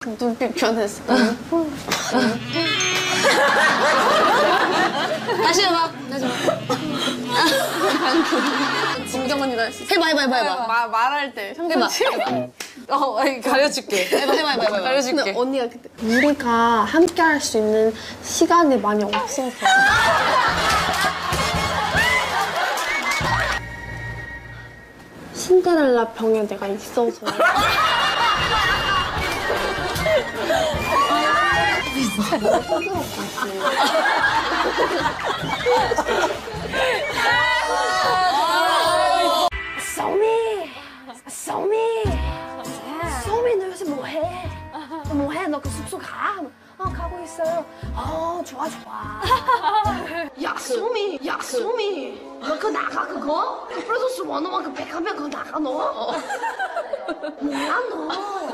눈빛 변했어. 다시 해봐. 다시 해봐. 진경 언니 나 해봐. 말할 때 해봐. 가려줄게. 해봐. 가려줄게. 근데 언니가 그때 우리가 함께 할 수 있는 시간이 많이 없어서 신데렐라 병에 내가 있어서 소미 너 요새 뭐해? 너 그 숙소 가? 가고 있어요. 좋아. 야 소미 너 그거 나가 그거? 그 프로듀스 101 그 백화면 그거 나가 너? 뭐야 너?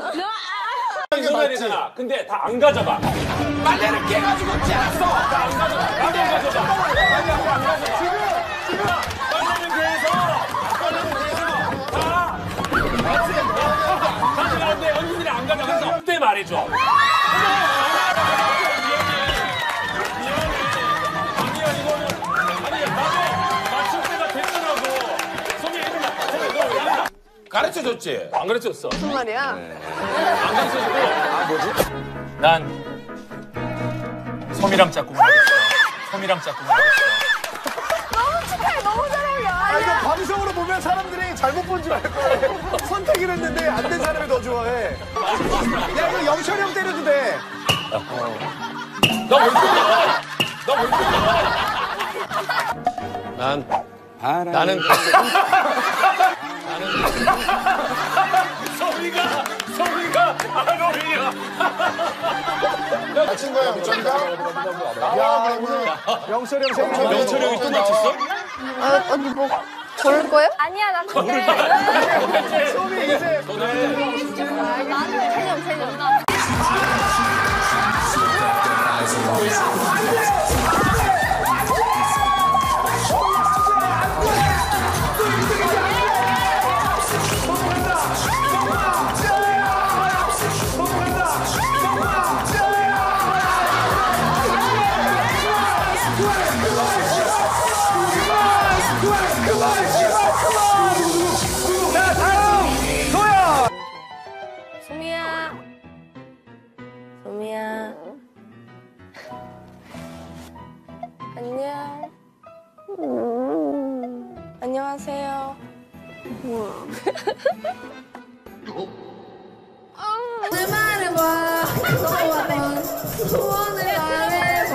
말이잖아. 근데 다 안 가져가. 빨래를 깨가지고 있지 않았어. 다 안 가져가. 나도 안 가져가. 빨래하고 안 가져가. 지금 빨래는 돼서 다 가져가는데 언니들이 안 가져가서 그때 말해줘. 가르쳐줬지? 안 가르쳐줬어. 무슨 말이야? 안 가르쳐주고. 뭐지? 난 섬이랑 짝꿍을 하겠어. 섬이랑 짝꿍을 하겠어. 너무 축하해. 너무 잘 어울려. 이거 방송으로 보면 사람들이 잘못 본 줄 알 거예요. 선택을 했는데 안 된 사람이 더 좋아해. 야 이거 영철이 형 때려도 돼. 너 월급이야. 너 월급이야. 나는 소리가 안 어울려. 다친 거야 영철이가? 야 오늘 영철이 형 생일 영철이 형이 또 맞췄어? 언니 뭐 고를 거예요? 아니야 나 그게. 소미 이제 소미야 안녕. 안녕하세요. 뭐야? 내 말해봐. 소원을 말해봐.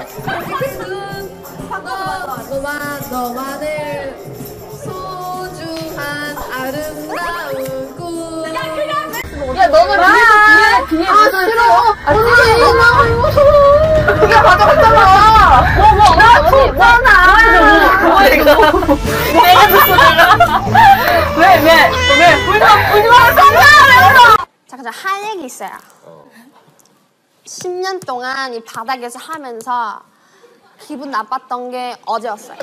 너만을 소중한 아름다운 꿈. 야 너는 뒤에 싫어. 언니 네가 가져갔잖아. 나 줬잖아. 뭐야 이거? 내가 줬어 내가. 왜? 울지 말았어. 잠깐 할 얘기 있어요. 10년 동안 이 바닥에서 하면서 기분 나빴던 게 어제였어요.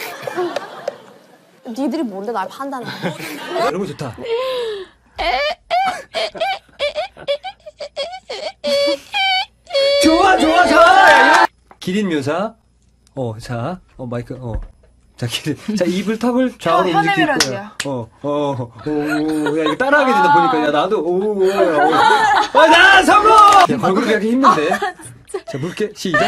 니들이 뭔데 날 판단해? 이런 거 좋다. 좋아. 기린 묘사. 마이크. 자, 자, 입을 턱을 좌우로 움직일 거야. 야, 이거 따라하게 된다 보니까, 야, 나도, 나 성공! 야, 걸그룹 하기 힘든데. 자, 물게, 시작.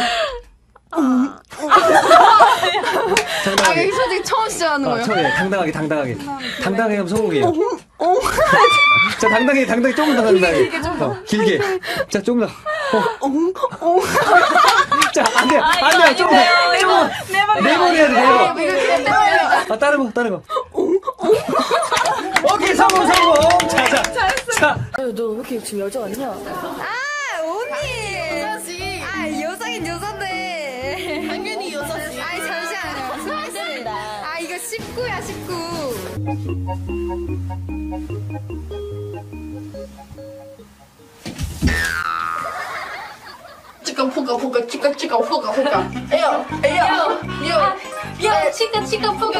당당하게. 이게 솔직히 처음 시작하는 거예요? 처음에, 당당하게. 당당하게 하면 성공이에요. 자, 당당하게, 조금 더 당당하게. 길게. 자, 조금 더. 자, 안 돼요, 조금 더. 네 번 해야 돼, 4번. 다른 거. 오케이, 성공. 자. 너 왜 이렇게 지금 여자 아니냐? 언니! 여자지. 여자긴 여잔데. 당연히 여자지. 잠시만요. 수고하셨습니다. 이거 19야, 19. 치카 포가. 에요. 치카 포가.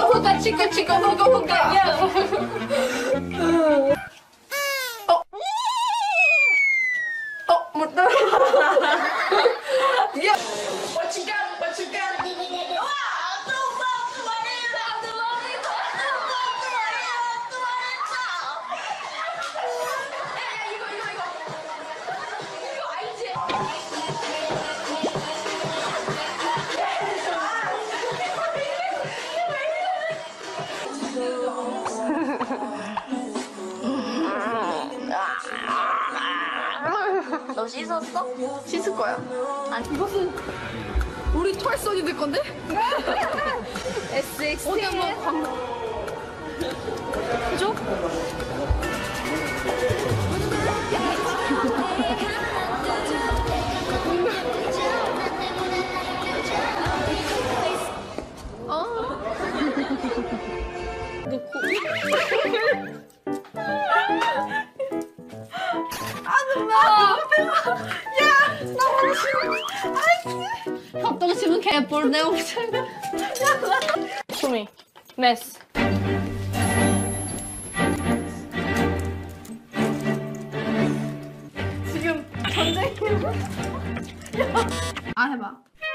너 씻었어? 씻을 거야. 아니 이것은 우리 털son이들 건데? SX. 어디 한번 광고. 그죠? 협동심은 개뿔 내용. 소미. 메스. 지금 전쟁. 아 해봐.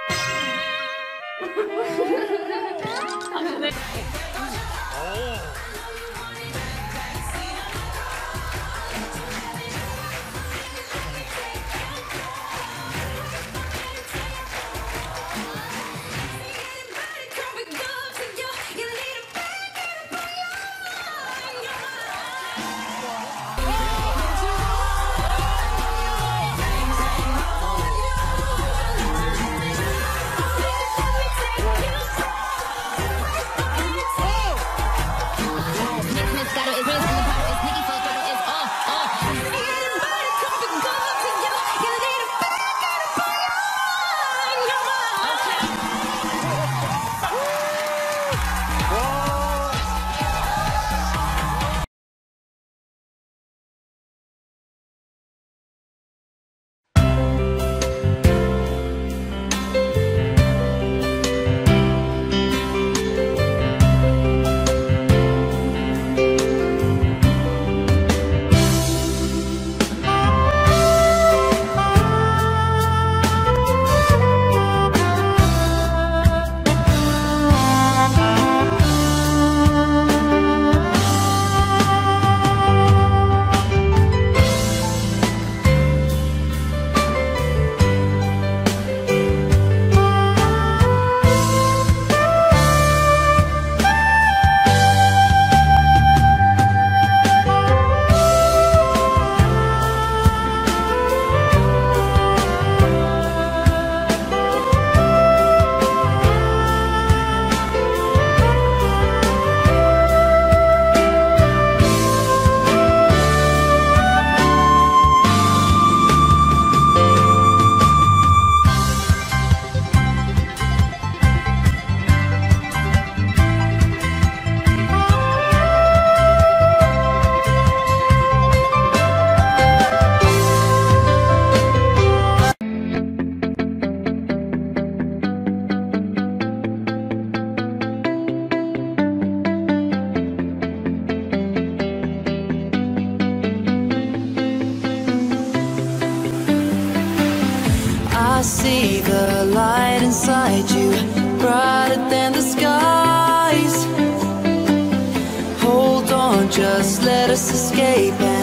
I see the light inside you, brighter than the skies. Hold on, just let us escape.